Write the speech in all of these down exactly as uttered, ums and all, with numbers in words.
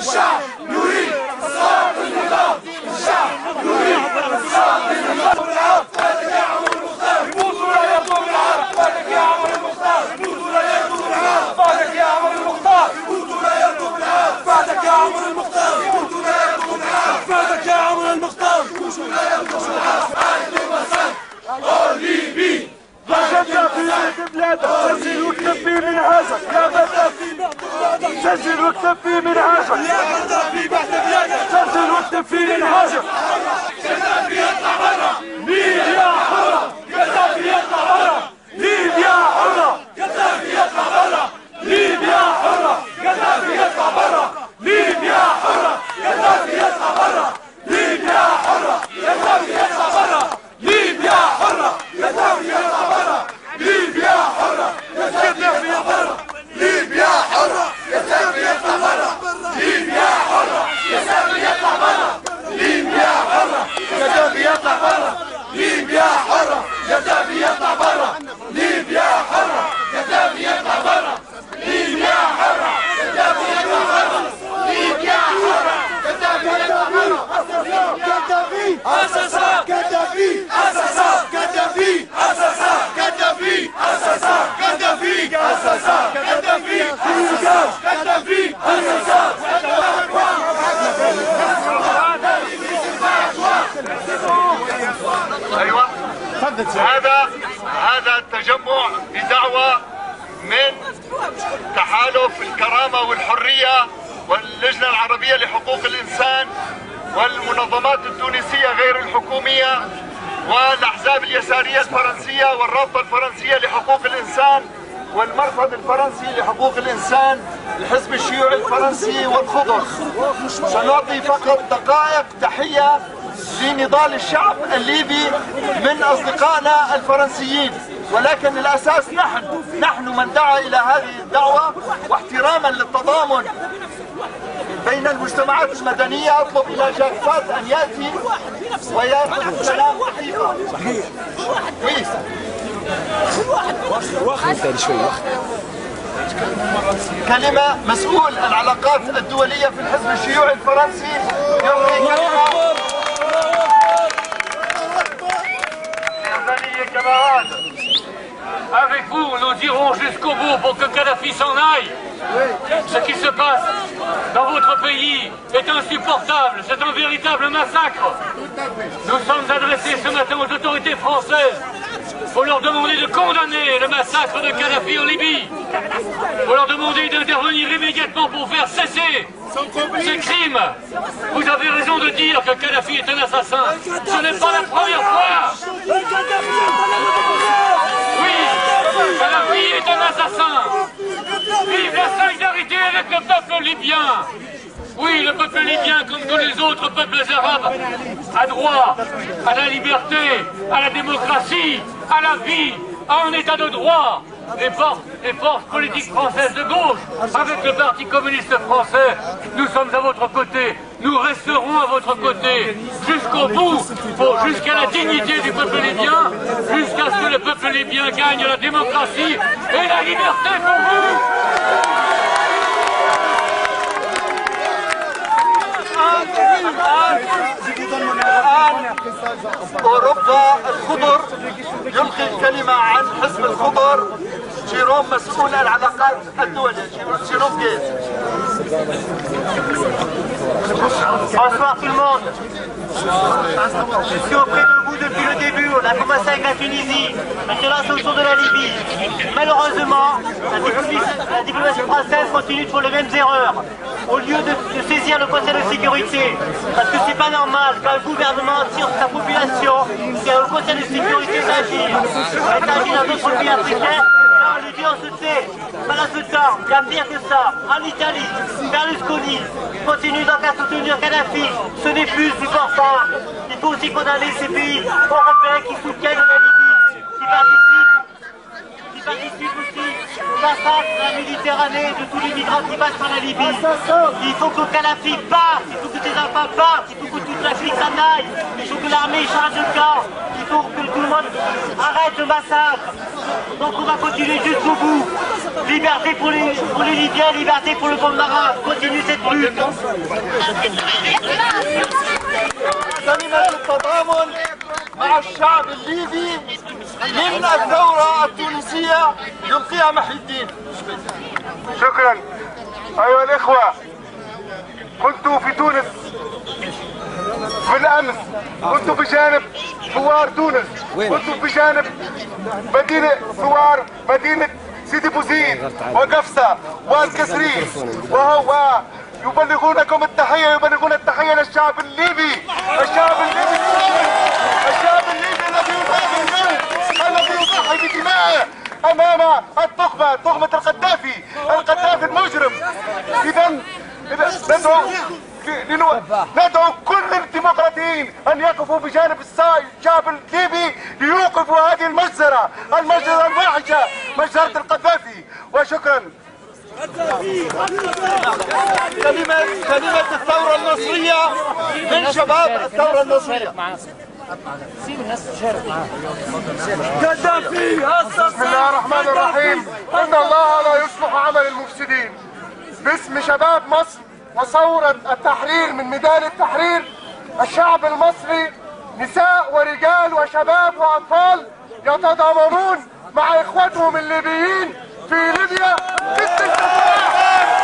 الشعب يريد إسقاط النظام. الشعب يريد إسقاط النظام. فاتك يا عمر المختار يموت ولا يطلب العرب. فاتك يا عمر المختار يموت ولا يطلب العرب. فاتك يا عمر المختار يموت ولا يطلب العرب. فاتك يا عمر المختار يموت ولا يطلب العرب. فاتك يا عمر المختار يموت ولا يطلب العرب. عهد المسار ليبي غدافي بلادك. سجل واكتب في منهاجك يا غدافي. سجل واكتب في منهاجك يا غدافي بعد بلادك. سجل واكتب في منهاجك. غدافي يطلع برا. ليبيا حرة. غدافي يطلع برا. ليبيا حرة. غدافي يطلع برا. ليبيا حرة. غدافي يطلع برا. ليبيا حرة. غدافي يطلع برا. ليبيا حرة. غدافي يطلع برا. ليبيا حرة. غدافي يطلع برا. ليبيا حرة. غدافي يطلع برا. ليبيا حرة. غدافي يطلع برا. ليبيا حرة. غدافي يطلع برا. ليبيا حرة. غدافي يطلع برا. ليبيا حرة. غدافي يطلع برا. ليبيا حرة. غدافي يطلع برا. ليبيا حرة. غدافي يطلع برا. ليبيا حرة. غدافي يطلع برا. غدافي أساسا. غدافي أساسا. غدافي أساسا. غدافي أساسا. غدافي أساسا. غدافي أساسا. غدافي أساسا. ايوه هذا هذا التجمع بدعوة من تحالف الكرامة والحرية واللجنة العربية لحقوق الإنسان والمنظمات التونسية غير الحكومية والأحزاب اليسارية الفرنسية والرابطة الفرنسية لحقوق الإنسان والمرصد الفرنسي لحقوق الإنسان الحزب الشيوعي الفرنسي والخضر. سنعطي فقط دقائق تحية لنضال الشعب الليبي من أصدقائنا الفرنسيين، ولكن الأساس نحن نحن من دعا إلى هذه الدعوة، واحتراما للتضامن بين المجتمعات المدنية أطلب إلى جاك فات أن يأتي ويأخذ كلام دقيقة. كلمة مسؤول العلاقات الدولية في الحزب الشيوعي الفرنسي يلقي كلمة. Avec vous, nous irons jusqu'au bout pour que Kadhafi s'en aille. Ce qui se passe dans votre pays est insupportable, c'est un véritable massacre. Nous sommes adressés ce matin aux autorités françaises pour leur demander de condamner le massacre de Kadhafi en Libye, pour leur demander d'intervenir immédiatement pour faire cesser ces crimes. Vous avez raison de dire que Kadhafi est un assassin. Ce n'est pas la première fois. Oui, Kadhafi est un assassin. Vive la solidarité avec le peuple libyen. Oui, le peuple libyen, comme tous les autres peuples arabes, a droit à la liberté, à la démocratie, à la vie, à un état de droit. Les forces, les forces politiques françaises de gauche, avec le Parti communiste français, nous sommes à votre côté. Nous resterons à votre côté jusqu'au bout, jusqu'à la dignité du peuple libyen, jusqu'à ce que le peuple libyen gagne la démocratie et la liberté pour vous. أوروبا الخضر يلقي الكلمة عن حزب الخضر. جيروم مسؤول العلاقات الدولية. جيروم جيت. Bonsoir tout le monde. Je suis auprès de vous depuis le début. On a commencé avec la Tunisie, maintenant c'est autour de la Libye. Malheureusement, la diplomatie, la diplomatie française continue de faire les mêmes erreurs. Au lieu de, de saisir le Conseil de sécurité, parce que c'est pas normal qu'un gouvernement tire sa population, c'est au Conseil de sécurité d'agir. On est agi dans d'autres pays africains. Là, on lui dit on se tait. Pendant ce temps, il y a pire que ça. En Italie, Berlusconi continue donc à soutenir Kadhafi. Ce n'est plus supportable. Il faut aussi condamner ces pays européens qui soutiennent la Libye, qui participent, qui participent aussi massacre de la Méditerranée, de tous les migrants qui passent par la Libye. Il faut que Kadhafi parte, il faut que ses enfants partent, il faut que toute l'Afrique s'en aille, il faut que l'armée change de camp, il faut que tout le monde arrête le massacre. Donc on va continuer jusqu'au bout. Liberté pour les, pour les Libyens, liberté pour le peuple arabe. Continue cette lutte. كلمة التضامن مع الشعب الليبي من الثورة التونسية يلقيها محي الدين. شكرا. أيها الإخوة، كنت في تونس بالأمس، كنت بجانب ثوار تونس، كنت بجانب مدينة ثوار مدينة سيدي بوزيد وقفصة والكسرين، وهو يبلغونكم التحية، يبلغون التحية للشعب الليبي، الشعب الليبي الشعب الليبي الذي يضحي الذي يضحي بدمائه أمام التهمة، تهمة القذافي، القذافي المجرم. إذا ندعو ندعو كل الديمقراطيين أن يقفوا بجانب الشعب الليبي ليوقفوا هذه المجزرة، المجزرة الوحشة، مجزرة القذافي. وشكرا. كلمة كلمة الثورة النصرية من شباب الثورة النصرية. بسم الله الرحمن الرحيم. إن الله لا يصلح عمل المفسدين. باسم شباب مصر وثورة التحرير من ميدان التحرير، الشعب المصري نساء ورجال وشباب وأطفال يتضامنون مع إخوتهم الليبيين في ليبيا ضد السفاح،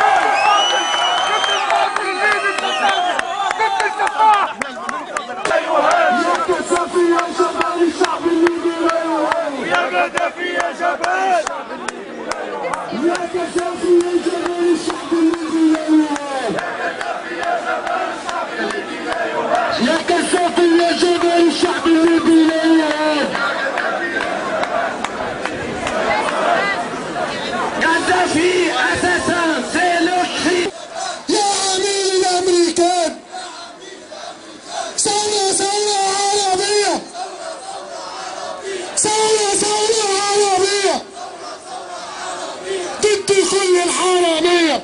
ضد القاتل الليبي السفاح، ضد السفاح. يا كسافي يا شباب الشعب الليبي لا يهان، يا قذافي يا شباب، يا كسافي يا شباب الشعب الليبي لا يهان، يا كسافي يا شباب الشعب الليبي لا يهان. قذافي أساسا سيلوشي. يا عميل الأمريكان، ثورة ثورة عربية، ثورة ثورة عربية ضد كل الحرامية.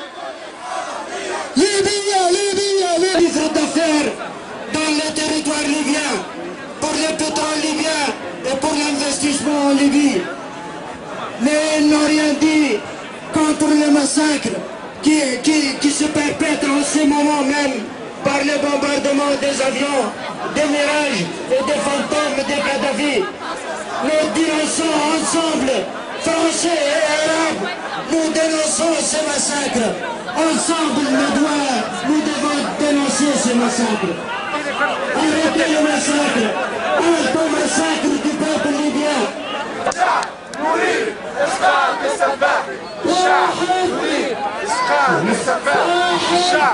ليبيا ليبيا ليبيا d'affaires dans le territoire libyen, pour le pétrole libyen et pour l'investissement en Libye. Mais ils n'ont rien dit contre le massacre qui, qui, qui se perpètre en ce moment même par le bombardement des avions, des mirages et des fantômes de Kadhafi. Nous dénonçons ensemble, Français et Arabes, nous dénonçons ce massacre. Ensemble, nous, doit, nous devons dénoncer ce massacre. Arrêtez le massacre, arrêtez le massacre du peuple libyen. نريد إسقاط السفاح. الشعب نريد إسقاط السفاح. الشعب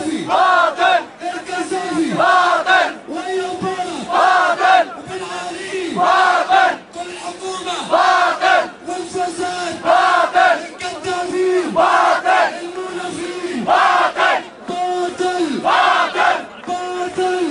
القذافي باطل القذافي باطل ويوبارا باطل بن علي باطل والحكومة باطل والفساد باطل القذافي باطل المنافقين باطل باطل باطل باطل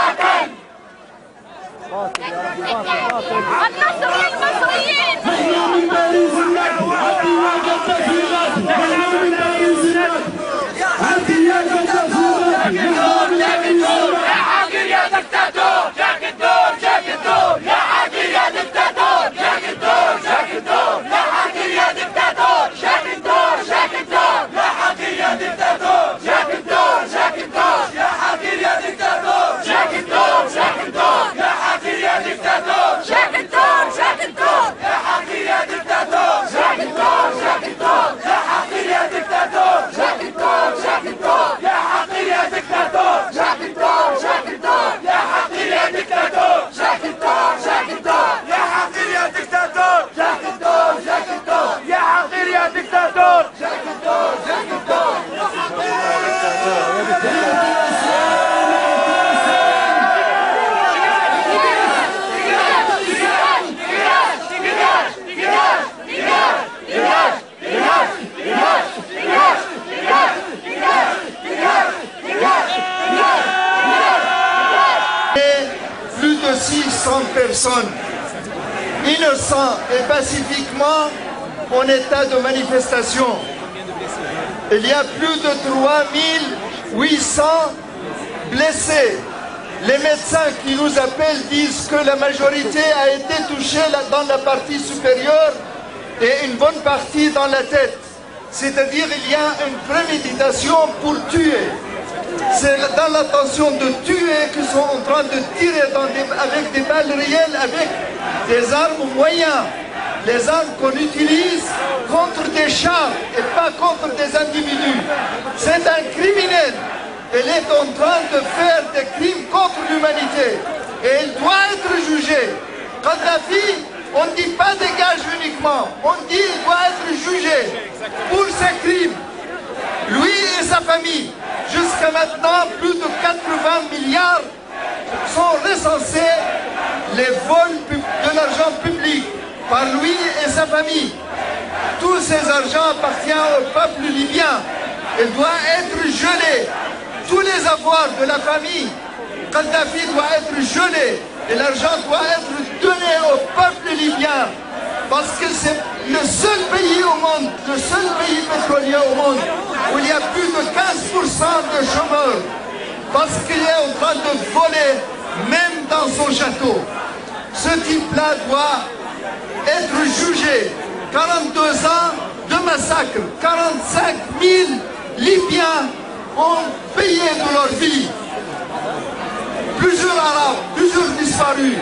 المصريين المصريين احنا من باريس هاتي يا قذافيات احنا من باريس هاتي يا قذافيات احنا من باريس يا حقير يا دكتاتور جاك الدور جاك الدور يا حقير يا دكتاتور جاك الدور جاك الدور يا حقير يا دكتاتور جاك الدور جاك الدور يا حقير يا دكتاتور جاك الدور جاك الدور يا حقير يا دكتاتور جاك الدور جاك الدور يا حقير يا دكتاتور جاك الدور جاك الدور يا حقير يا دكتاتور جاك الدور جاك الدور يا حقير يا دكتاتور جاك الدور جاك الدور يا حقير يا دكتاتور جاك الدور جاك الدور يا حقير يا دكتاتور جاك الدور جاك الدور يا حقير يا دكتاتور جاك الدور جاك الدور يا حقير يا دكتاتور جاك الدور جاك الدور Plus de six cents personnes, innocents et pacifiquement en état de manifestation. Il y a plus de trois mille huit cents blessés. Les médecins qui nous appellent disent que la majorité a été touchée dans la partie supérieure et une bonne partie dans la tête. C'est-à-dire qu'il y a une préméditation pour tuer. C'est dans l'intention de tuer qu'ils sont en train de tirer dans des, avec des balles réelles, avec des armes moyennes. Les armes qu'on utilise contre des chars et pas contre des individus. C'est un criminel. Il est en train de faire des crimes contre l'humanité. Et il doit être jugé. Kadhafi, on ne dit pas dégage uniquement. On dit qu'il doit être jugé pour ses crimes. Lui et sa famille. Jusqu'à maintenant, plus de quatre-vingts milliards sont recensés les vols de l'argent public par lui et sa famille. Tous ces argents appartiennent au peuple libyen. Il doit être gelé. Tous les avoirs de la famille, Kadhafi doit être gelé. Et l'argent doit être donné au peuple libyen. Parce que c'est le seul pays au monde, le seul pays pétrolier au monde où il y a plus de quinze pour cent de chômeurs. Parce qu'il est en train de voler, même dans son château. Ce type-là doit être jugé. quarante-deux ans de massacre. quarante-cinq mille Libyens ont payé de leur vie. Plusieurs Arabes, plusieurs disparus.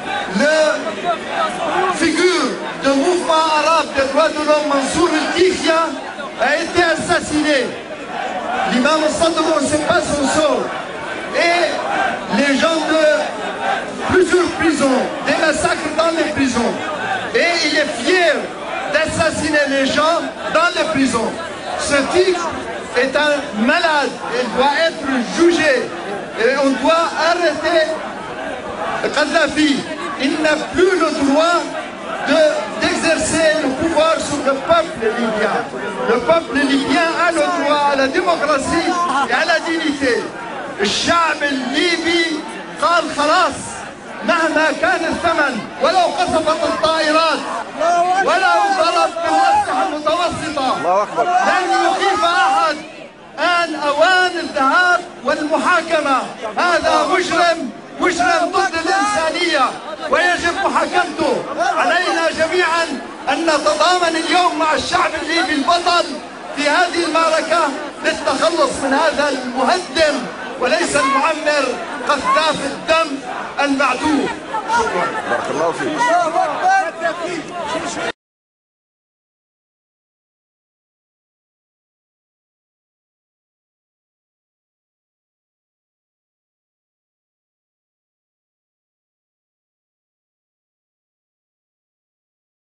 Le figure du mouvement arabe des droits de l'homme, Mansour el-Kifia, a été assassiné. L'imam Sadr, on ne sait pas son sort. Et les gens de plusieurs prisons, des massacres dans les prisons. Et il est fier d'assassiner les gens dans les prisons. Ce type est un malade, il doit être jugé. Et on doit arrêter Kadhafi. Il n'a plus le droit d'exercer le pouvoir sur le peuple libyen. Le peuple libyen a le droit à la démocratie et à la dignité. الشعب الليبي قال خلاص مهما كان الثمن ولو قصفت الطائرات ولو ضرب بالأسلحة المتوسطة لن يخيف أحد. آن أوان الذهاب والمحاكمة. هذا مجرم مجرم ضد الإنسانية ويجب محاكمته. علينا جميعا أن نتضامن اليوم مع الشعب الليبي البطل في هذه المعركة للتخلص من هذا المهدم